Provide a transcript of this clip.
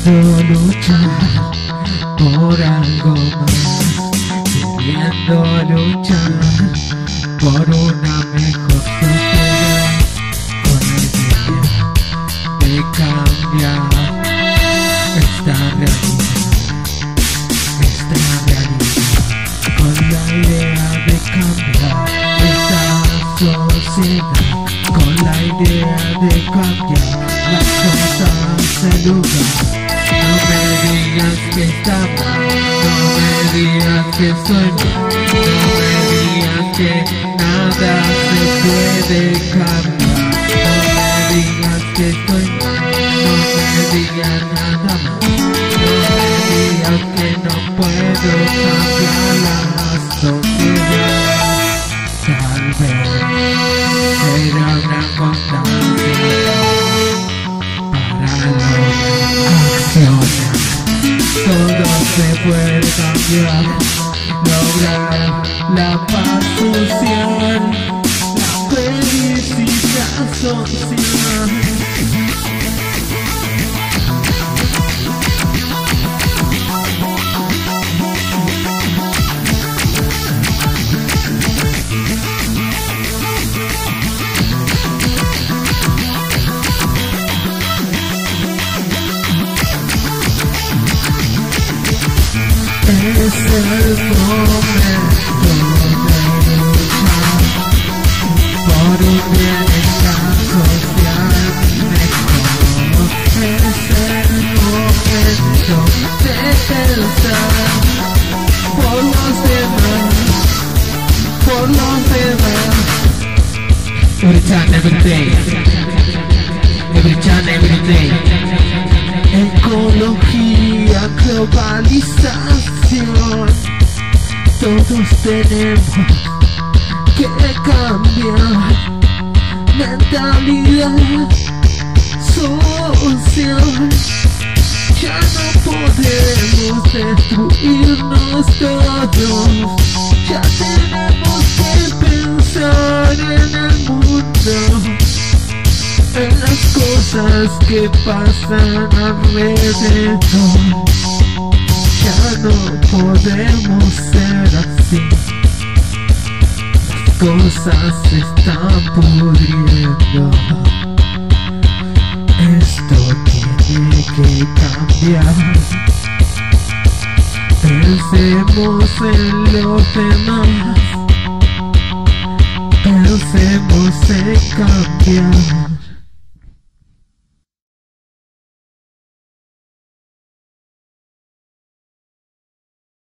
queriendo luchar por algo más, queriendo luchar por una mejor sociedad, con la idea de cambiar esta realidad, con la idea de cambiar esta sociedad, con la idea de cambiar las cosas en lugar. No me digas que está mal, no me digas que estoy mal, no me digas que nada se puede cambiar. No me digas que estoy mal, no me digas nada más, no me digas que no puedo cambiar la sociedad. Tal vez será una constancia para lograr accionar. Todo se puede cambiar, lograr la paz social, la felicidad social. Es el momento de luchar por un bienestar social mejor. Es el momento de pensar por los demás, por los demás. Every time, every day, every time, every day. Ecología, globalización, todos tenemos que cambiar mentalidad social. Ya no podemos destruirnos todos, ya tenemos que pensar en el mundo, en las cosas que pasan alrededor. Ya no podemos ser así, las cosas se están pudriendo. Esto tiene que cambiar. Pensemos en los demás, pensemos en cambiar.